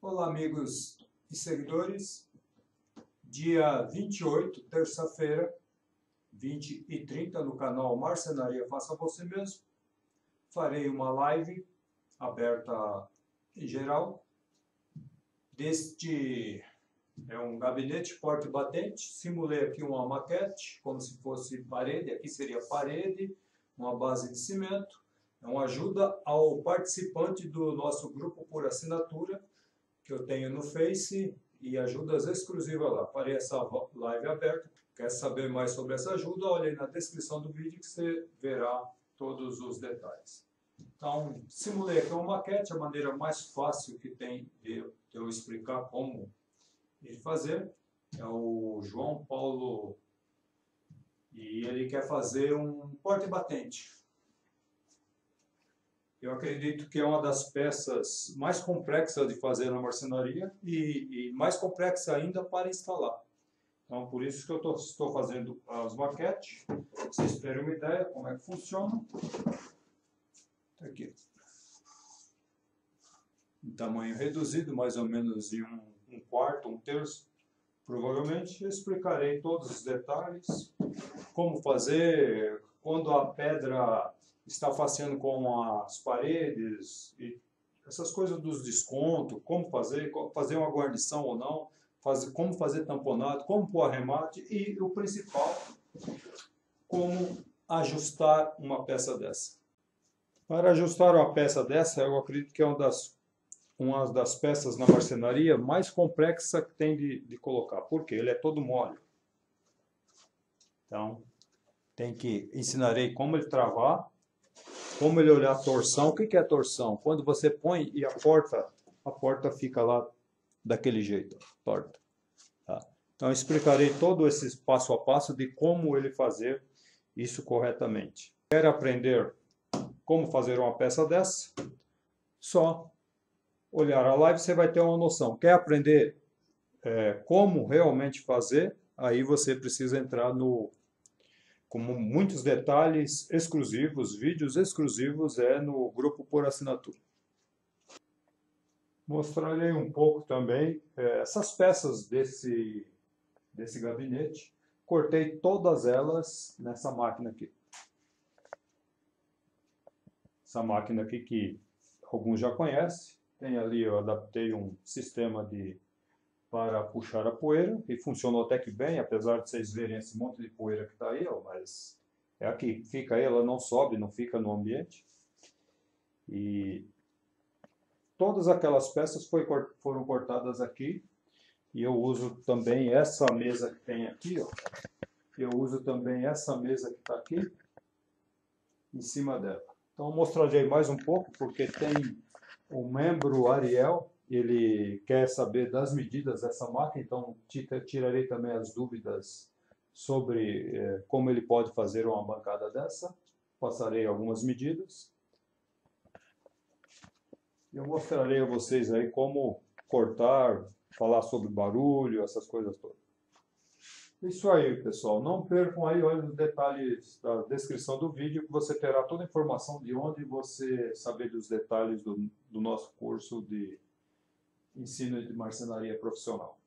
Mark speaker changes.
Speaker 1: Olá, amigos e seguidores. Dia 28, terça-feira, 20h30, no canal Marcenaria Faça Você Mesmo. Farei uma live aberta em geral. Este é um gabinete porte-batente. Simulei aqui uma maquete, como se fosse parede. Aqui seria parede, uma base de cimento. É uma ajuda ao participante do nosso grupo por assinatura, que eu tenho no Face, e ajudas exclusivas lá. Farei essa live aberta. Quer saber mais sobre essa ajuda? Olha aí na descrição do vídeo que você verá todos os detalhes. Então, simulei aqui uma maquete, a maneira mais fácil que tem de eu explicar como ele fazer. É o João Paulo, e ele quer fazer um porte-batente. Eu acredito que é uma das peças mais complexas de fazer na marcenaria e mais complexa ainda para instalar. Então, por isso que eu estou fazendo as maquetes. Vocês terem uma ideia como é que funciona. Tá aqui. Em tamanho reduzido, mais ou menos de um quarto, um terço. Provavelmente eu explicarei todos os detalhes, como fazer, quando a pedra está faceando com as paredes, e essas coisas dos descontos, como fazer uma guarnição ou não, como fazer tamponado, como pôr arremate e o principal, como ajustar uma peça dessa. Para ajustar uma peça dessa, eu acredito que é uma das peças na marcenaria mais complexa que tem de colocar, porque ele é todo mole. Então, ensinarei como ele travar, como ele olhar a torção. O que é torção? Quando você põe e a porta fica lá daquele jeito, torta. Tá? Então, eu explicarei todo esse passo a passo de como ele fazer isso corretamente. Quer aprender como fazer uma peça dessa? Só olhar a live você vai ter uma noção. Quer aprender como realmente fazer? Aí você precisa entrar com muitos detalhes exclusivos, vídeos exclusivos, no grupo por assinatura. Mostrarei um pouco também essas peças desse gabinete. Cortei todas elas nessa máquina aqui. Essa máquina aqui que alguns já conhecem. Tem ali, eu adaptei um sistema para puxar a poeira, e funcionou até que bem, apesar de vocês verem esse monte de poeira que está aí, mas é aqui, fica aí, ela não sobe, não fica no ambiente. E todas aquelas peças foram cortadas aqui, e eu uso também essa mesa que tem aqui, ó. Eu uso também essa mesa que está aqui, em cima dela. Então eu mostrarei mais um pouco, porque tem um membro Ariel, ele quer saber das medidas dessa máquina, então tirarei também as dúvidas sobre como ele pode fazer uma bancada dessa. Passarei algumas medidas. Eu mostrarei a vocês aí como cortar, falar sobre barulho, essas coisas todas. Isso aí, pessoal. Não percam aí, olha os detalhes da descrição do vídeo, que você terá toda a informação de onde você saber dos detalhes do nosso curso de ensino de marcenaria profissional.